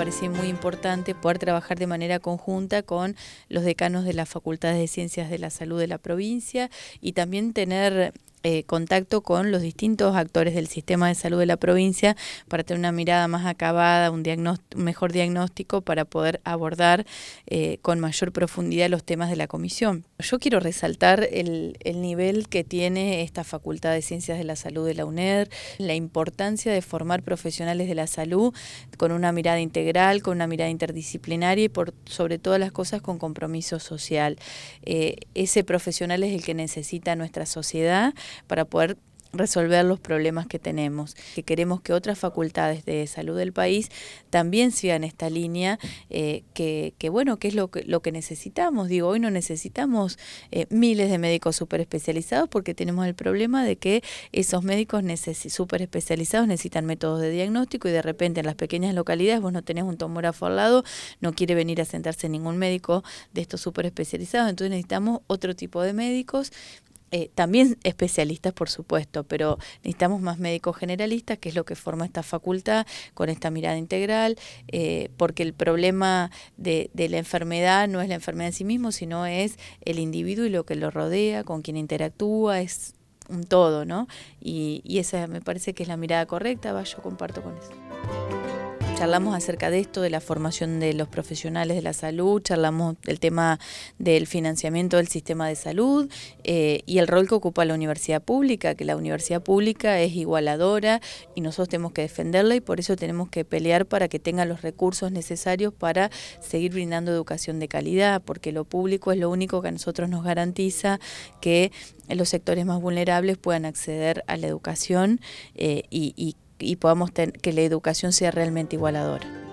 parece muy importante poder trabajar de manera conjunta con los decanos de las facultades de Ciencias de la Salud de la provincia y también tener contacto con los distintos actores del sistema de salud de la provincia para tener una mirada más acabada, un mejor diagnóstico para poder abordar con mayor profundidad los temas de la comisión. Yo quiero resaltar el nivel que tiene esta Facultad de Ciencias de la Salud de la UNER, la importancia de formar profesionales de la salud con una mirada integral, con una mirada interdisciplinaria y sobre todas las cosas con compromiso social. Ese profesional es el que necesita nuestra sociedad para poder resolver los problemas que tenemos. Que queremos que otras facultades de salud del país también sigan esta línea, que es lo que necesitamos. Digo, hoy no necesitamos miles de médicos súper especializados porque tenemos el problema de que esos médicos súper especializados necesitan métodos de diagnóstico y de repente en las pequeñas localidades vos no tenés un tomógrafo al lado, no quiere venir a sentarse ningún médico de estos súper especializados, entonces necesitamos otro tipo de médicos. También especialistas, por supuesto, pero necesitamos más médicos generalistas, que es lo que forma esta facultad, con esta mirada integral, porque el problema de la enfermedad no es la enfermedad en sí mismo, sino es el individuo y lo que lo rodea, con quien interactúa, es un todo, ¿no? Y esa me parece que es la mirada correcta, yo comparto con eso. Charlamos acerca de esto, de la formación de los profesionales de la salud, charlamos del tema del financiamiento del sistema de salud y el rol que ocupa la universidad pública, que la universidad pública es igualadora y nosotros tenemos que defenderla y por eso tenemos que pelear para que tenga los recursos necesarios para seguir brindando educación de calidad, porque lo público es lo único que a nosotros nos garantiza que los sectores más vulnerables puedan acceder a la educación y podamos que la educación sea realmente igualadora.